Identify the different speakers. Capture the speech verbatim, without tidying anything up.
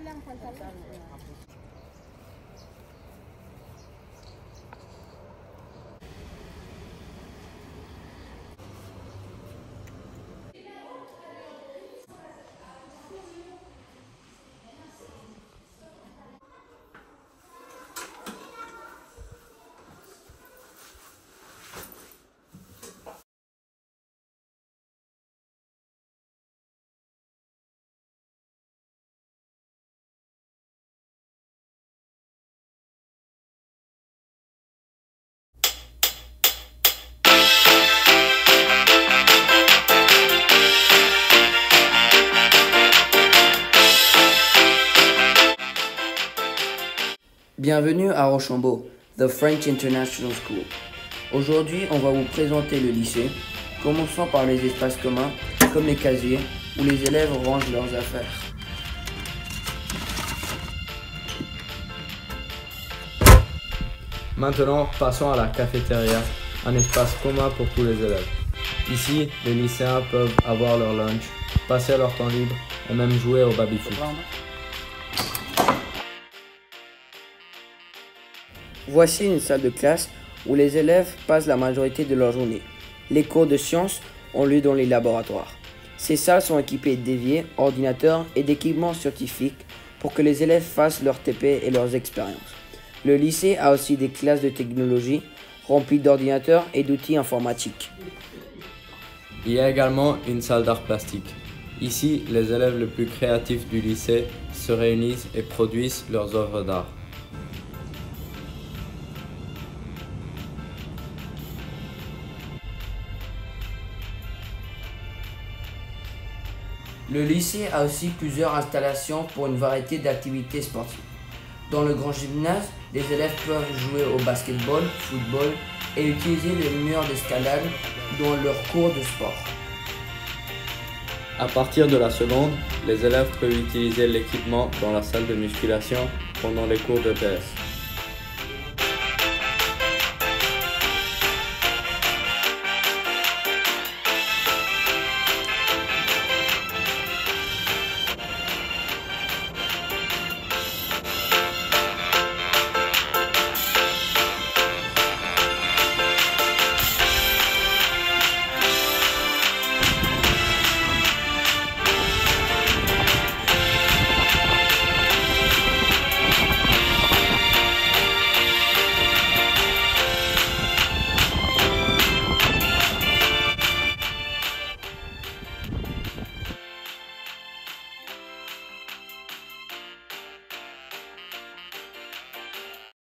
Speaker 1: Bienvenue à Rochambeau, The French International School. Aujourd'hui, on va vous présenter le lycée, commençant par les espaces communs, comme les casiers, où les élèves rangent leurs affaires.
Speaker 2: Maintenant, passons à la cafétéria, un espace commun pour tous les élèves. Ici, les lycéens peuvent avoir leur lunch, passer leur temps libre et même jouer au baby-foot.
Speaker 1: Voici une salle de classe où les élèves passent la majorité de leur journée. Les cours de sciences ont lieu dans les laboratoires. Ces salles sont équipées d'éviers, ordinateurs et d'équipements scientifiques pour que les élèves fassent leur T P et leurs expériences. Le lycée a aussi des classes de technologie remplies d'ordinateurs et d'outils informatiques.
Speaker 2: Il y a également une salle d'art plastique. Ici, les élèves les plus créatifs du lycée se réunissent et produisent leurs œuvres d'art.
Speaker 1: Le lycée a aussi plusieurs installations pour une variété d'activités sportives. Dans le grand gymnase, les élèves peuvent jouer au basketball, football et utiliser les murs d'escalade dans leurs cours de sport.
Speaker 2: À partir de la seconde, les élèves peuvent utiliser l'équipement dans la salle de musculation pendant les cours de P S.